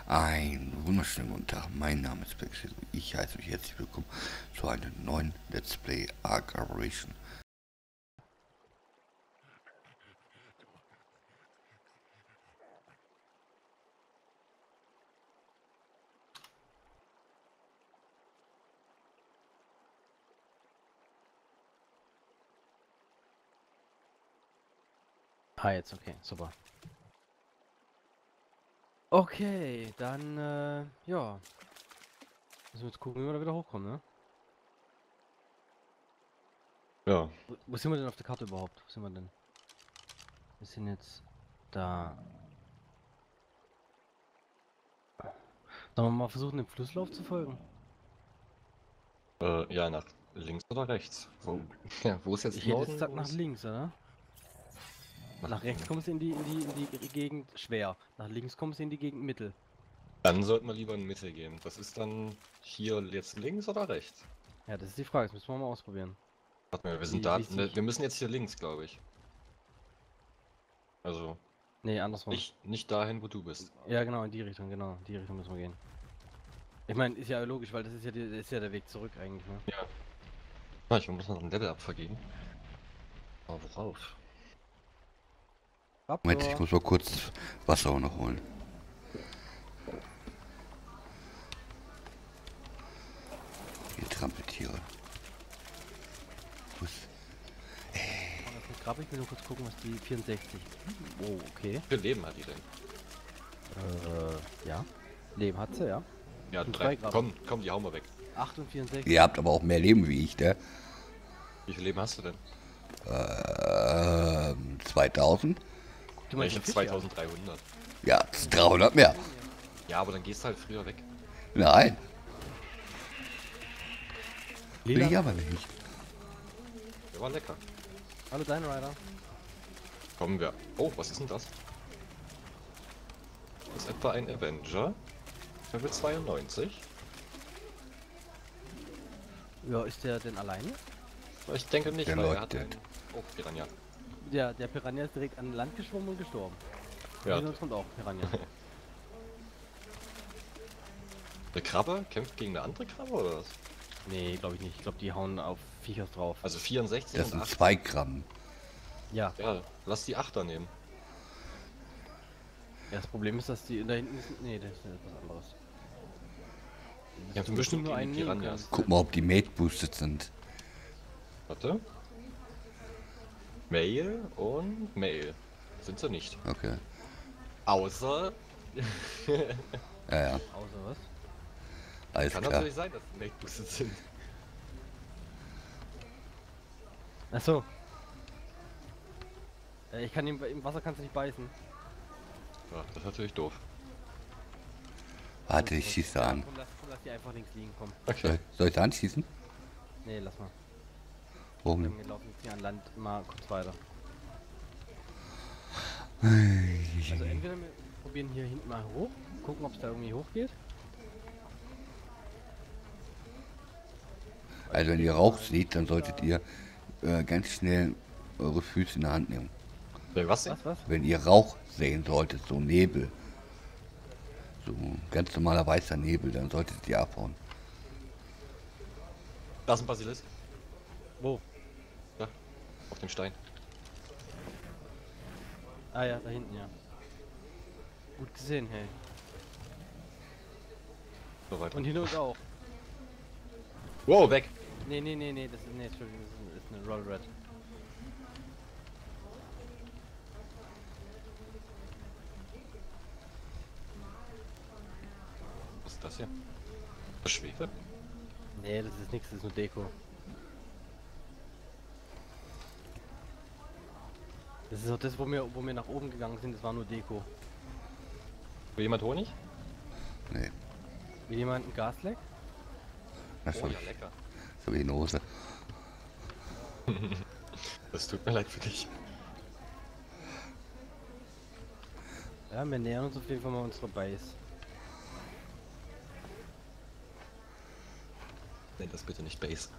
Einen wunderschönen guten Tag, mein Name ist Pixel. Ich heiße euch herzlich willkommen zu einem neuen Let's Play Ark Operation. Ah, jetzt, okay, super. Okay, dann, ja. Müssen wir jetzt gucken, wie wir da wieder hochkommen, ne? Ja, Wo sind wir denn auf der Karte überhaupt? Wo sind wir denn? Wir sind jetzt da. Sollen wir mal versuchen, dem Flusslauf zu folgen? ja, nach links oder rechts? Ja, wo ist jetzt Ich hätte jetzt Norden? gesagt Wo nach ist links, oder? Nach rechts kommen sie in die Gegend schwer. Nach links kommen sie in die Gegend mittel. Dann sollten wir lieber in die Mitte gehen. Das ist dann hier jetzt links oder rechts? Ja, das ist die Frage, das müssen wir mal ausprobieren. Warte mal, wir sind Wie da. Ne, wichtig? wir müssen jetzt hier links, glaube ich. Also Nee, andersrum. nicht dahin, wo du bist. Ja, genau, in die Richtung müssen wir gehen. Ich meine, ist ja logisch, weil das ist ja, das ist ja der Weg zurück eigentlich, ne? Ja. Ah, ich muss noch ein Level-Up vergeben. Aber worauf? Moment, ich Raptor. muss mal kurz Wasser auch noch holen. Ihr Trampeltiere. Wo ist... Das mit Grab, ich will nur kurz gucken, was die 64. Oh, okay. Wie viel Leben hat die denn? Ja. Leben hat sie, ja. Ja, Und 3. zwei Grad. Komm, die hauen wir weg. 8 und 64. Ihr habt aber auch mehr Leben wie ich, ne? Wie viel Leben hast du denn? 2000? Du meinst Ich habe den Fisch, ja? 2300. Ja, 300 mehr. Ja, aber dann gehst du halt früher weg. Nein, will Lila. ich aber nicht. Der war lecker. Hallo, Dino Rider. Kommen wir. Oh, was ist denn das? Das ist etwa ein Avenger. Level 92. Ja, ist der denn alleine? Ich denke nicht, Der weil er hat leuchtet. einen... Oh, Piranha. Der Piranha ist direkt an Land geschwommen und gestorben. Ja. Hinter uns kommt auch Piranha. Eine Krabbe kämpft gegen eine andere Krabbe oder was? Nee, glaube ich nicht. Ich glaube, die hauen auf Viechers drauf. Also 64 Das und sind 8. 2 Gramm. Ja. Ja, lass die 8er nehmen. Ja, das Problem ist, dass die da hinten sind. Nee, das ist etwas anderes. Ja, Du bestimmt nur einen nehmen können. Guck mal, ob die Mate boosted sind. Warte. Mail und Mail. Sind sie nicht. Okay. Außer... Ja, ja, Außer was? alles Kann klar. natürlich sein, dass sie Mate boosted sind. Achso. Ich kann im Wasser kannst du nicht beißen. Ja, das ist natürlich doof. Warte, ich schieße an. Komm, lass die einfach links liegen, komm. Okay. Soll ich da anschießen? Nee, lass mal. Warum? Wir laufen jetzt hier an Land mal kurz weiter. nicht? Also entweder wir probieren hier hinten mal hoch, gucken ob es da irgendwie hoch geht. Also wenn ihr Rauch seht, dann solltet ihr ganz schnell eure Füße in der Hand nehmen. Was denn? Was? Wenn ihr Rauch sehen solltet, so Nebel, so ganz normaler weißer Nebel, dann solltet ihr abhauen. Da ist ein Basilisk. Wo? Da. Auf dem Stein. Ah ja, da hinten, ja. Gut gesehen, hey. So weiter. Und hinter uns auch. Wow, weg! Nee, das ist, nee, Entschuldigung, das ist eine Roll Red. Was ist das hier? Das Schwefel? Nee, das ist nichts, das ist nur Deko. Das ist auch das, wo wir nach oben gegangen sind, das war nur Deko. Will jemand Honig? Nee, Will jemand ein Gasleck? das Oh habe ja, ich, lecker. das hab ich in der Hose. Das tut mir leid für dich. Ja, wir nähern uns auf jeden Fall mal unserer Base. Nenn das bitte nicht Base.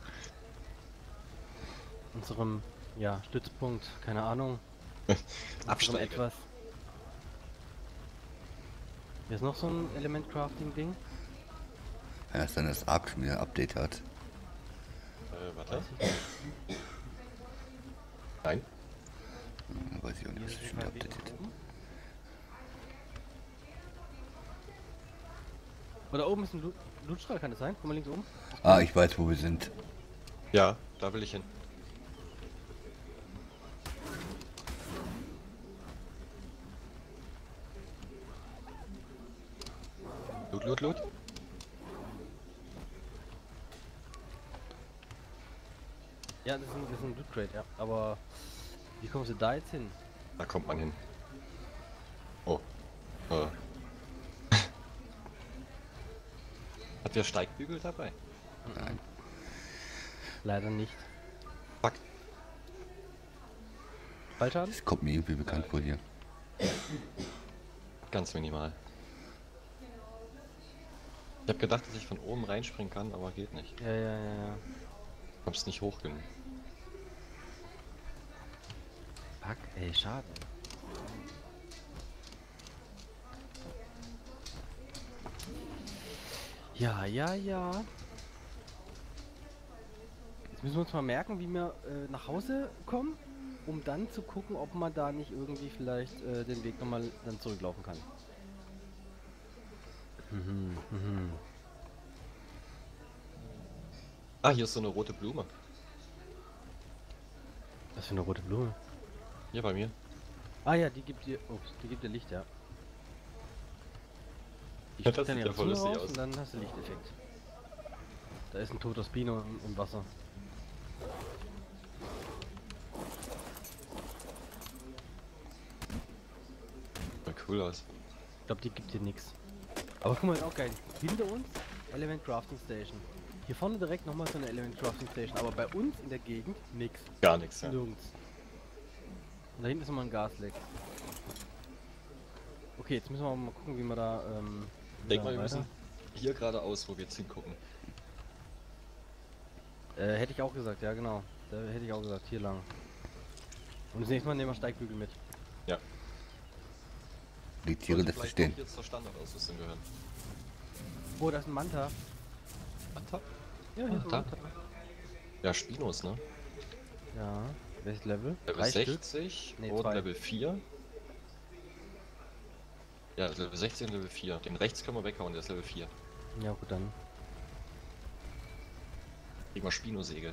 Unserem, ja, Stützpunkt, keine Ahnung. Unserem Absteige. etwas. Hier ist noch so ein Element-Crafting-Ding. Kann das sein, dass Ark schon wieder ein Update hat? Warte. Weiß ich nicht. Nein. Weiß ich auch nicht, Hier was ist schon ein wieder Weg updatet. nach oben. Oder oben ist ein Lootstrahl, kann das sein? Guck mal links oben. Ah, ich weiß, wo wir sind. Ja, da will ich hin. Loot, loot, loot. Ja, das ist ein Loot Crate, ja. Aber wie kommst du da jetzt hin? Da kommt man hin. Oh. Äh. Hat der Steigbügel dabei? Nein. Leider nicht. Fuck. Fallschaden? Das kommt mir irgendwie bekannt vor dir. Ganz minimal. Ich habe gedacht, dass ich von oben reinspringen kann, aber geht nicht. Ja. Kommst nicht hoch genug. Fuck, ey, schade. Ja. Jetzt müssen wir uns mal merken, wie wir nach Hause kommen, um dann zu gucken, ob man da nicht irgendwie vielleicht den Weg nochmal dann zurücklaufen kann. Ah, hier ist so eine rote Blume. Was für eine rote Blume. Hier bei mir. Ah ja, die gibt dir. Ups, die gibt dir Licht, ja. Die Das spuckt dann sieht ihre ja voll Zunge lustig raus aus. und dann hast du Lichteffekt. Da ist ein toter Spino im Wasser. Sieht cool aus. Ich glaube, die gibt dir nichts. Aber guck mal, ist auch geil. Hinter uns Element Crafting Station. Hier vorne direkt nochmal so eine Element Crafting Station. Aber bei uns in der Gegend nix. Gar nichts, ja. Nirgends. Und da hinten ist nochmal ein Gasleck. Okay, jetzt müssen wir mal gucken, wie wir da. Denk mal, wir weiter- müssen hier geradeaus, wo wir jetzt hingucken. Hätte ich auch gesagt, ja genau. Da hätte ich auch gesagt, hier lang. Und das nächste Mal nehmen wir Steigbügel mit. Ja. Die Tiere lässt sich stehen. jetzt zur Standardausrüstung gehören. Oh, da ist ein Manta. Manta? Ja, hier ist ein da. Manta. Ja, Spinos, ne? Ja, welches Level? Level 3 Stück? 60 Nee, und 2. Level 4. Ja, Level 16 und Level 4. Den rechts können wir weghauen, der ist Level 4. Ja, gut dann. Kriegen wir Spino-Segel.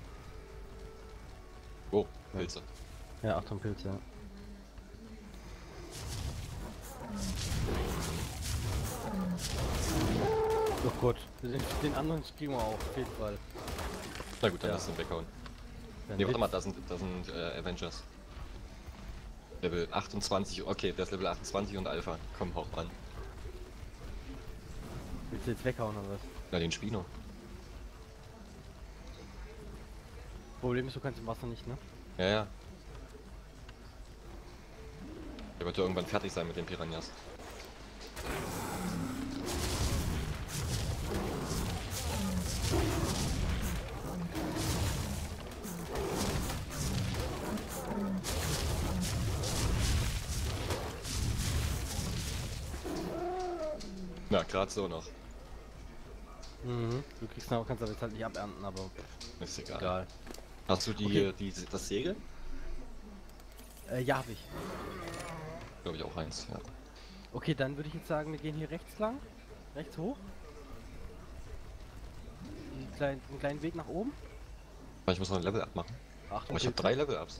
Oh, Pilze. Ja, Achtung, Pilze, ja. Oh Gott, den anderen kriegen wir auch, auf jeden Fall. Na gut, dann Ja. lass ihn weghauen. Dann Ne, warte Witz. mal, das sind Avengers. Level 28, okay, der ist Level 28 und Alpha. Komm, hau ran. Willst du jetzt weghauen oder was? Na, den Spino. Problem ist, du kannst im Wasser nicht, ne? Ja, ja. Der wird ja irgendwann fertig sein mit den Piranhas. Na, gerade so noch. Mhm. Du kriegst noch, kannst aber jetzt halt nicht abernten, aber Ist egal. egal. Hast du Okay. das Segel? Ja, hab ich. Glaube ich auch eins, ja. Okay, dann würde ich jetzt sagen, wir gehen hier rechts lang. Rechts hoch. Den kleinen Weg nach oben. Ich muss noch ein Level abmachen. Achtung, Aber ich habe Pilze. 3 Level-Ups.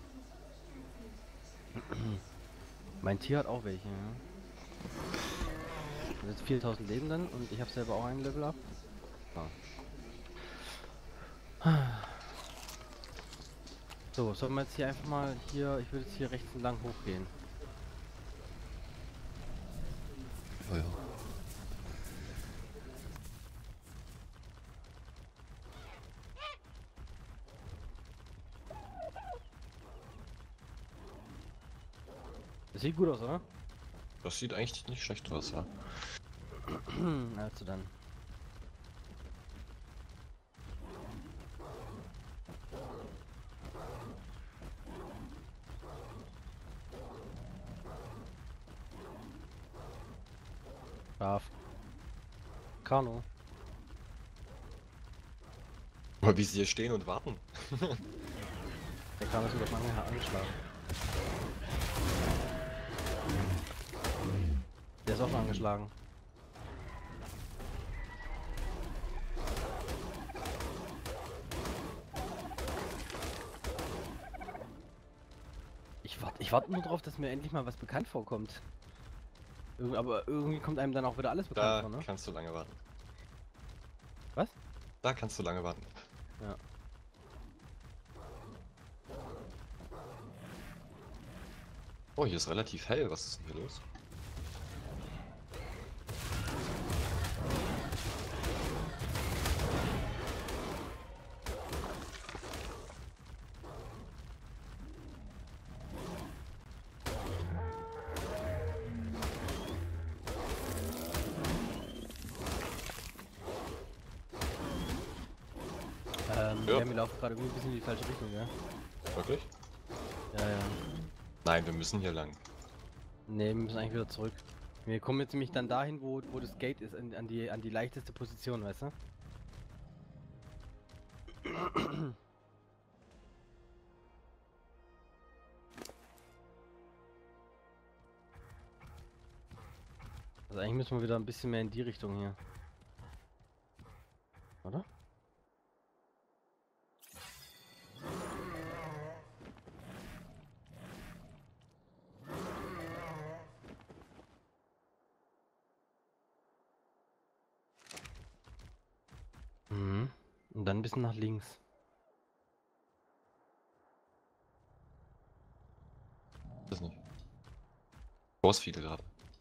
Mein Tier hat auch welche, ja. Das sind 4000 Leben dann und ich habe selber auch ein Level up. So, sollen wir jetzt hier einfach mal hier, ich würde jetzt hier rechts entlang hochgehen. Ja, ja. Das sieht gut aus, oder? Das sieht eigentlich nicht schlecht aus, ja. Also dann. Schaf. Kano. Aber wie sie hier stehen und warten. Der Kano ist über lange angeschlagen. Der ist auch angeschlagen. Ich warte nur drauf, dass mir endlich mal was bekannt vorkommt. Aber irgendwie kommt einem dann auch wieder alles bekannt Da vor, ne? kannst du lange warten. Was? Da kannst du lange warten. Ja. Oh, hier ist relativ hell. Was ist denn hier los? Ja. Ja, wir laufen gerade irgendwie ein bisschen in die falsche Richtung, ja? Wirklich? Ja, ja. Nein, wir müssen hier lang. Ne, wir müssen eigentlich wieder zurück. Wir kommen jetzt nämlich dann dahin, wo das Gate ist, an die leichteste Position, weißt du? Also eigentlich müssen wir wieder ein bisschen mehr in die Richtung hier. Oder? Mhm. Und dann ein bisschen nach links. Das nicht. Boss viele gerade.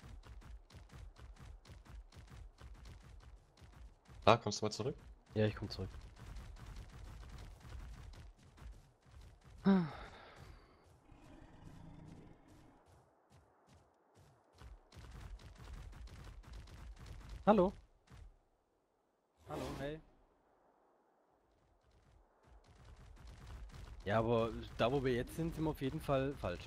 Ah, kommst du mal zurück? Ja, ich komme zurück. Hallo. Hallo, hey. Ja, aber da wo wir jetzt sind wir auf jeden Fall falsch.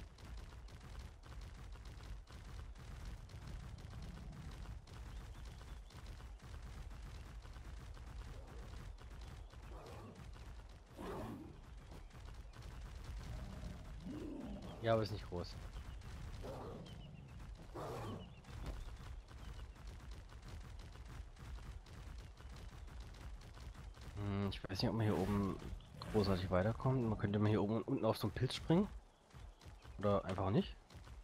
Ja, aber ist nicht groß. Ich weiß nicht, ob man hier oben großartig weiterkommt. Man könnte mal hier oben und unten auf so einen Pilz springen. Oder einfach nicht.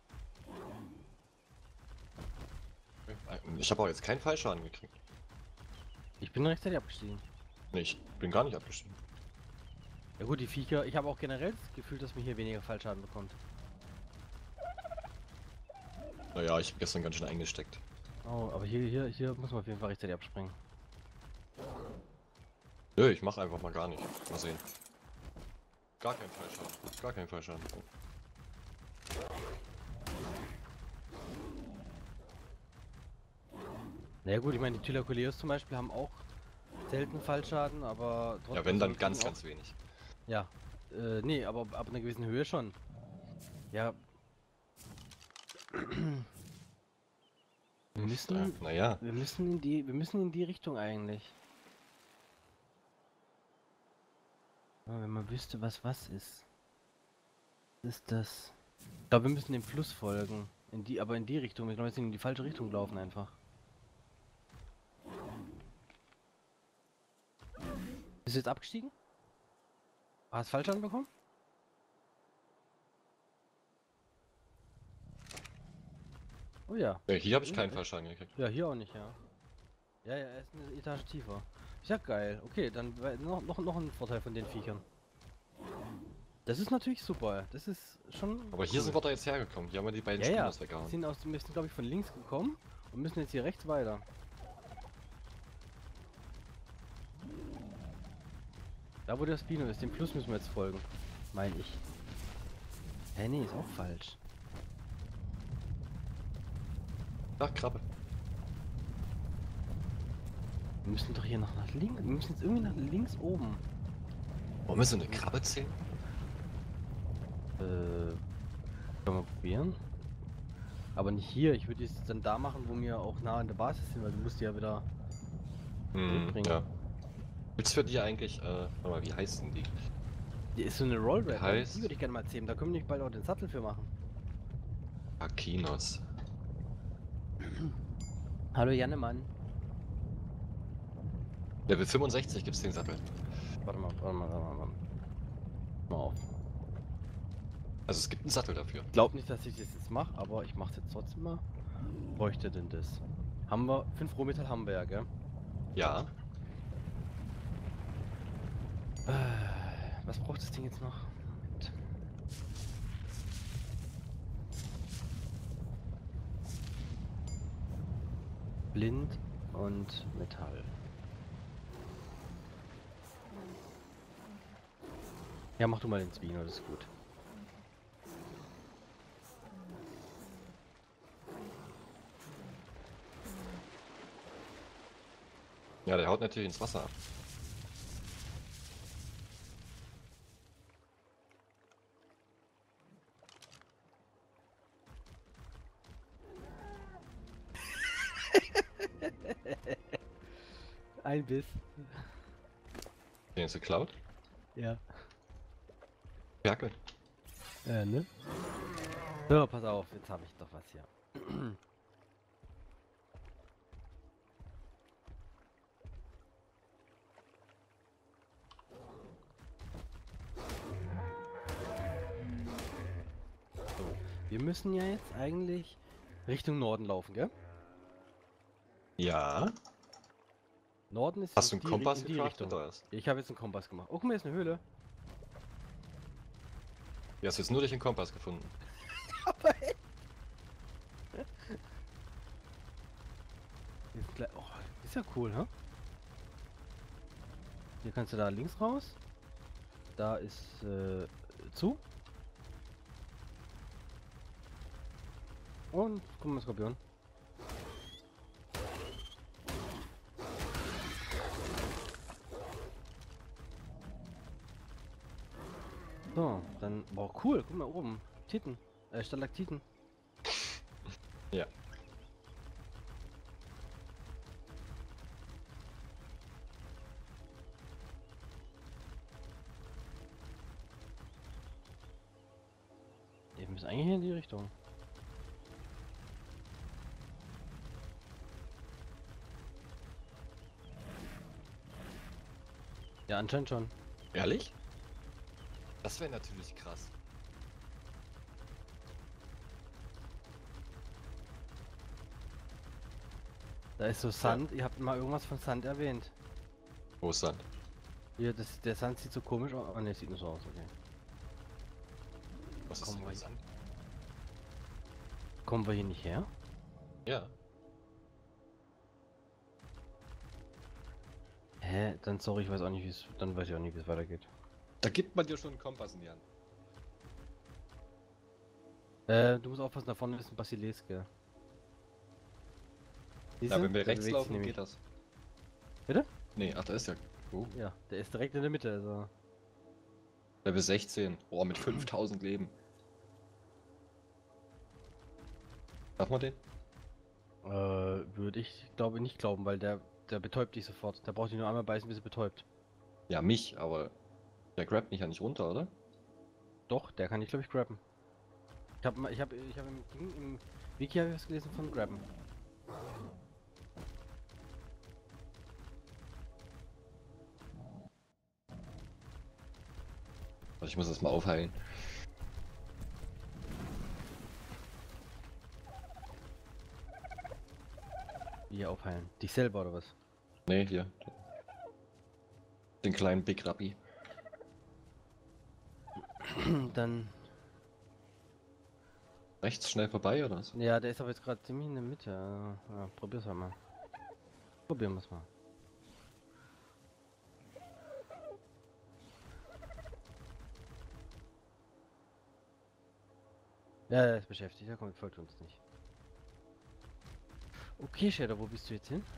Ich habe auch jetzt keinen Fallschaden gekriegt. Ich bin rechtzeitig abgestiegen. Nee, ich bin gar nicht abgestiegen. Ja gut, die Viecher. Ich habe auch generell das Gefühl, dass man hier weniger Fallschaden bekommt. Naja, ich habe gestern ganz schön eingesteckt. Oh, aber hier muss man auf jeden Fall rechtzeitig abspringen. Nö, ich mach einfach mal gar nicht. Mal sehen. Gar kein Fallschaden. Gar kein Fallschaden. Na ja, gut, ich meine, die Thylakoleos zum Beispiel haben auch selten Fallschaden, aber trotzdem. Ja, wenn dann kriegen ganz, auch, ganz wenig. Ja, nee, aber ab einer gewissen Höhe schon. Ja. Wir müssen, Naja. wir müssen in die Richtung eigentlich. Ja, wenn man wüsste, was ist. Was ist das? Ich glaube, wir müssen dem Fluss folgen. Aber in die Richtung. Wir müssen in die falsche Richtung laufen einfach. Bist du jetzt abgestiegen? Hast du Fallschaden bekommen? Oh ja. Ja, hier habe ich keinen Fallschaden gekriegt. Ja, hier auch nicht, ja. Ja, er ist eine Etage tiefer. Ist ja geil. Okay, dann noch ein Vorteil von den Viechern. Das ist natürlich super. Das ist schon. Aber hier sind wir da jetzt hergekommen. Hier haben wir die beiden Spinners weggehauen. Wir sind glaube ich von links gekommen und müssen jetzt hier rechts weiter. Da wo der Spino ist, dem Plus müssen wir jetzt folgen. Meine ich. Hä, nee, ist auch falsch. Ach, Krabbe. Wir müssen doch hier noch nach links. Wir müssen jetzt irgendwie nach links oben. Wollen wir so eine Krabbe zählen? Können wir probieren? Aber nicht hier, ich würde es dann da machen, wo wir auch nah an der Basis sind, weil du musst die ja wieder zurückbringen. Ja. Gibt's für die eigentlich, warte mal, wie heißen die? Die ist so eine Rollrack, ne? heißt- Die würde ich gerne mal zähmen, da können wir nicht bald auch den Sattel für machen. Akinos. Hallo Jannemann. Level 65 gibt's den Sattel. Warte mal. Mal auf. Also es gibt einen Sattel dafür. Ich glaube nicht, dass ich das jetzt mache, aber ich mache es jetzt trotzdem mal. Bräuchte denn das? Haben wir, 5 Rohmetall haben wir ja, gell? Ja. Was braucht das Ding jetzt noch? Moment. Blind und Metall. Ja, mach du mal den Zwino, das ist gut. Ja, der haut natürlich ins Wasser ab. Ein Biss. Den ist geklaut. Ja. Ferkel. Ne? So, pass auf, jetzt habe ich doch was hier. So, wir müssen ja jetzt eigentlich Richtung Norden laufen, gell? Ja. Norden ist Hast du einen in Kompass in die gecraftet Richtung. oder was? Ich habe jetzt einen Kompass gemacht. Oh, guck mal, hier ist eine Höhle. Du hast jetzt nur durch den Kompass gefunden. Oh, ist ja cool, hä? Hier kannst du da links raus. Da ist zu. Und guck mal, Skorpion. So, dann. Boah, cool, guck mal oben. Titen. Stalaktiten. Ja. Wir müssen eigentlich hier in die Richtung. Ja, anscheinend schon. Ehrlich? Das wäre natürlich krass. Da ist so Sand. Ihr habt mal irgendwas von Sand erwähnt. Wo ist Sand? Hier, der Sand sieht so komisch aus. Oh ne, sieht nur so aus, okay. Was ist Komm denn mal mit hier. Sand? Kommen wir hier nicht her? Ja. Hä? Dann sorry, ich weiß auch nicht, wie es. Dann weiß ich auch nicht, wie es weitergeht. Da gibt man dir schon einen Kompass in die Hand. Du musst aufpassen, da vorne ist ein Basilisk, gell? Ja, wenn wir Der rechts bewegt sich laufen, nämlich. geht das. Bitte? Nee, ach, da ist ja. Oh. Ja, der ist direkt in der Mitte, also. Level 16. Boah, mit 5000 Leben. Darf man den? Würde ich glaube nicht glauben, weil der betäubt dich sofort. Der braucht dich nur einmal beißen, bis er betäubt. Ja, mich, aber der grabt mich ja nicht runter, oder? Doch, der kann ich glaube ich grabben. Ich hab im Ding, im Wiki habe ich was gelesen von grabben. Also ich muss das mal aufheilen. Wie aufheilen? Dich selber oder was? Nee, hier. Den kleinen Big Rappi. Dann. Rechts schnell vorbei, oder was? Ja, der ist aber jetzt gerade ziemlich in der Mitte. Ja, probier's halt mal. Probieren wir's mal. Ja, er ist beschäftigt, er kommt, folgt uns nicht. Okay, Shadow, wo bist du jetzt hin?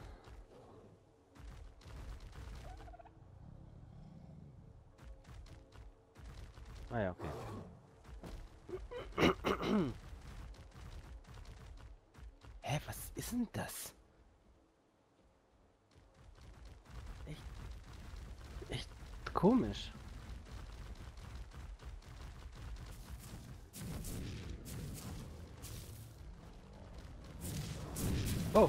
Ah ja, okay. ist denn das? Echt komisch. Oh.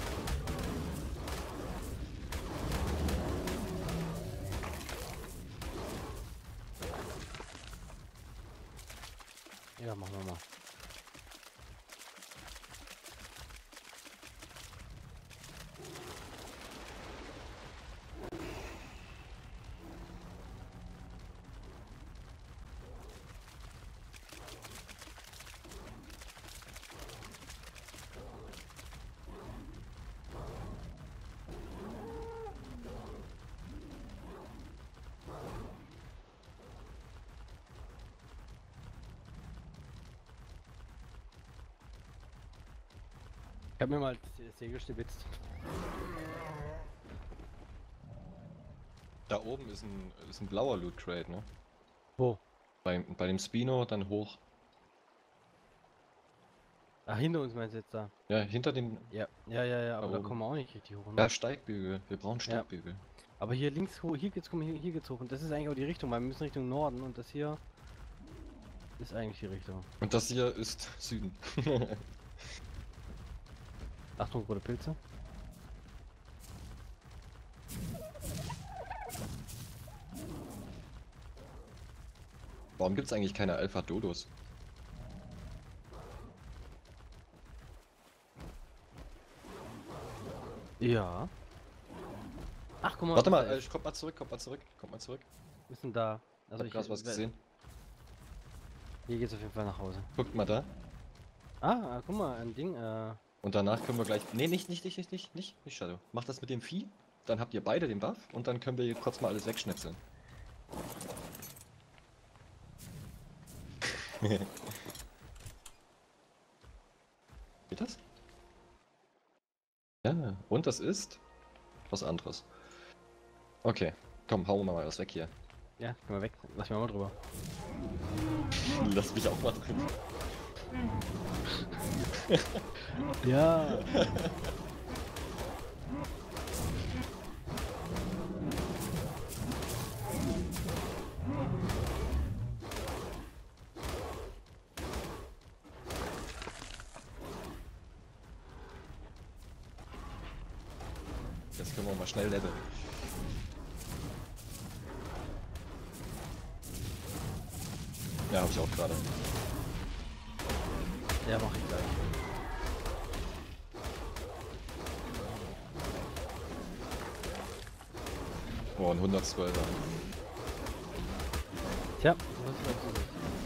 Ja, machen wir mal. Ich hab mir mal das Segel stibitzt. Da oben ist ein blauer Loot Crate, ne? Wo? Bei dem Spino dann hoch. Ach, hinter uns meinst du jetzt da? Ja, hinter dem. Ja, aber da oben. kommen wir auch nicht richtig hoch. Ne? Ja, Steigbügel. Wir brauchen Steigbügel. Aber hier links hoch, hier geht's, hier geht's hoch. Und das ist eigentlich auch die Richtung, weil wir müssen Richtung Norden und das hier ist eigentlich die Richtung. Und das hier ist Süden. Achtung, rote Pilze. Warum gibt's eigentlich keine Alpha-Dodos? Ja. Ach, guck mal. Warte mal, kommt mal zurück. Wir sind da. Also ich hab grad was gesehen. Hier geht's auf jeden Fall nach Hause. Guckt mal da. Ah, guck mal, ein Ding, Und danach können wir gleich. Nee, nicht Shadow. Mach das mit dem Vieh. Dann habt ihr beide den Buff und dann können wir hier kurz mal alles wegschnipseln. Geht das? Ja, und das ist was anderes. Okay, komm, hauen wir mal was weg hier. ja, geh mal weg. Lass mich mal drüber. Lass mich auch mal drin. Ja. Jetzt können wir mal schnell leveln. Ja, hab ich auch gerade. Ja, mach ich gleich. Oh, ein 112er. Tja, was ist das?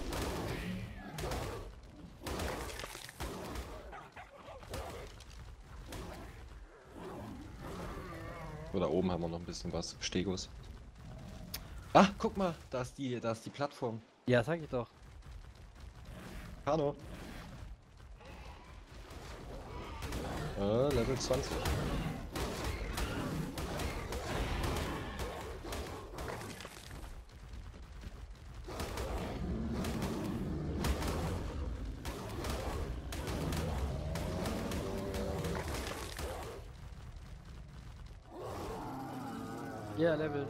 Da oben haben wir noch ein bisschen was. Stegos. Ah, guck mal, da ist die Plattform. Ja, sag ich doch. Kano. Level 20. Ja, Level.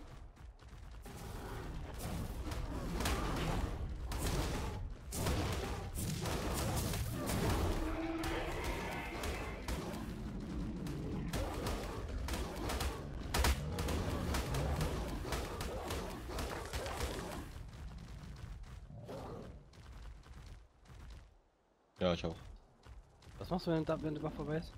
Ja, ich auch. Was machst du, wenn du Buff vorbei ist?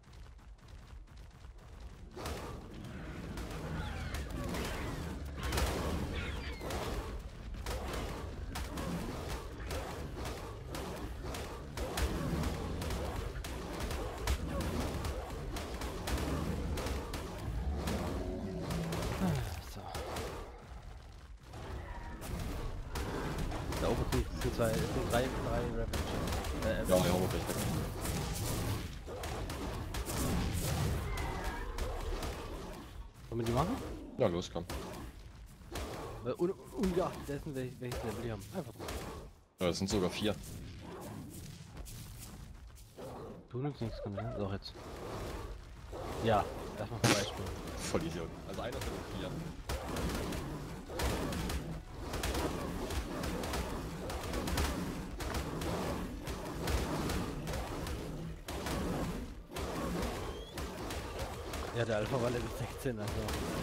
So. Da oben sind drei Revenge. Ja, ja, aber gleich weg. Wollen wir die machen? Ja, los, komm. Ungeachtet dessen, welches Level die haben. Einfach so. Ja, das sind sogar 4. Du nimmst nichts, kann sein. Doch jetzt. Ja, lass mal vorbeispielen. Voll Idiot. Also einer von den 4. Ja, der Alpha war Level 16, also.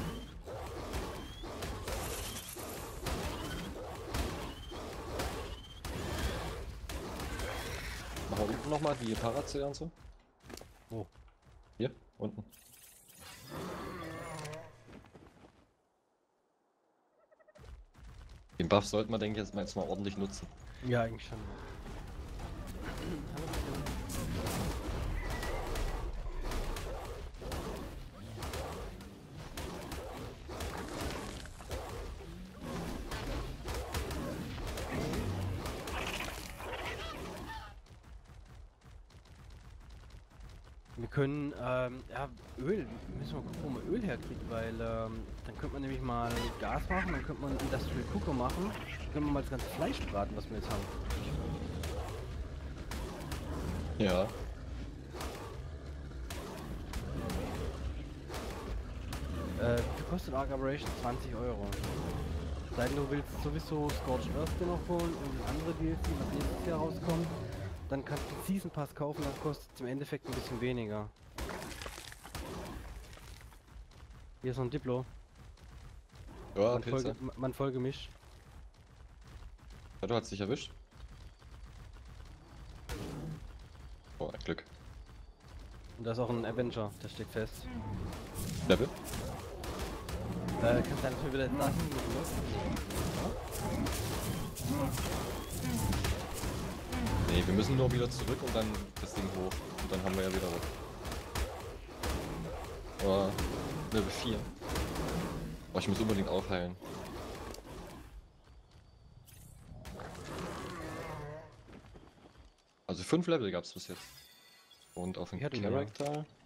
Machen wir unten nochmal die Paracel und so. Wo? Hier, unten. Den Buff sollten wir, denke ich, jetzt mal ordentlich nutzen. Ja, eigentlich schon. Wir können, ja, Öl, müssen wir gucken, wo man Öl herkriegt, weil, dann könnte man nämlich mal Gas machen, dann könnte man Industrial Cooker machen, dann können wir mal das ganze Fleisch braten, was wir jetzt haben. Ja. Wie viel kostet Arc Aberration? 20 Euro. Sei denn, du willst sowieso Scorched Earth dir noch holen und das andere DLC, was nächstes Jahr rauskommt, dann kannst du den Season Pass kaufen, dann kostet es im Endeffekt ein bisschen weniger. Hier ist noch ein Diplo. Ja, Man voll gemischt. Ja, du hast dich erwischt. Oh, ein Glück. Und da ist auch ein Avenger, der steht fest. Level? Kann sein, dass wir wieder da sind. Nee, wir müssen nur wieder zurück und dann das Ding hoch. Und dann haben wir ja wieder was. Oh, Level 4. Oh, ich muss unbedingt aufheilen. Also 5 Level gab's bis jetzt. Und auf den Ja, du, ja. Charakter.